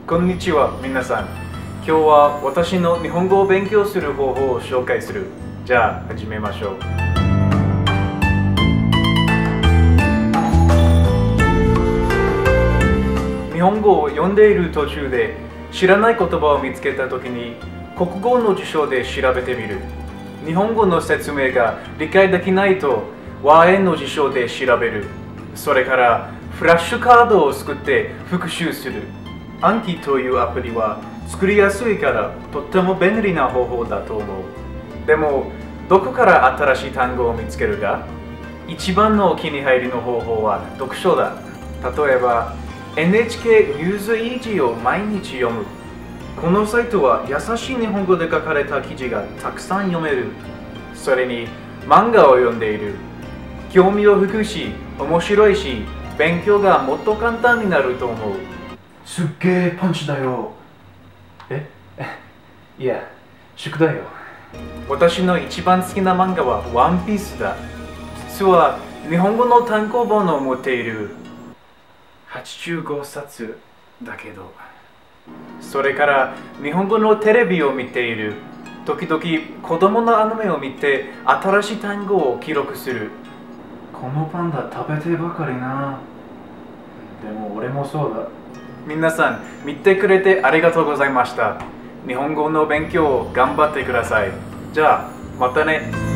こんにちは、皆さん。今日は私の日本語を勉強する方法を紹介する。じゃあ、始めましょう。日本語を読んでいる途中で知らない言葉を見つけたときに国語の辞書で調べてみる。日本語の説明が理解できないと和英の辞書で調べる。それからフラッシュカードを作って復習する。暗記というアプリは作りやすいからとっても便利な方法だと思う。でもどこから新しい単語を見つけるか？一番のお気に入りの方法は読書だ。例えば NHK ニュースイージーを毎日読む。このサイトは優しい日本語で書かれた記事がたくさん読める。それに漫画を読んでいる。興味を吹くし、面白いし、勉強がもっと簡単になると思う。すっげえパンチだよ。いや、宿題よ。私の一番好きな漫画はワンピースだ。実は日本語の単行本を持っている。85冊だけど。それから日本語のテレビを見ている。時々子供のアニメを見て新しい単語を記録する。このパンダ食べてばかりな。でも俺もそうだ。皆さん見てくれてありがとうございました。日本語の勉強を頑張ってください。じゃあまたね。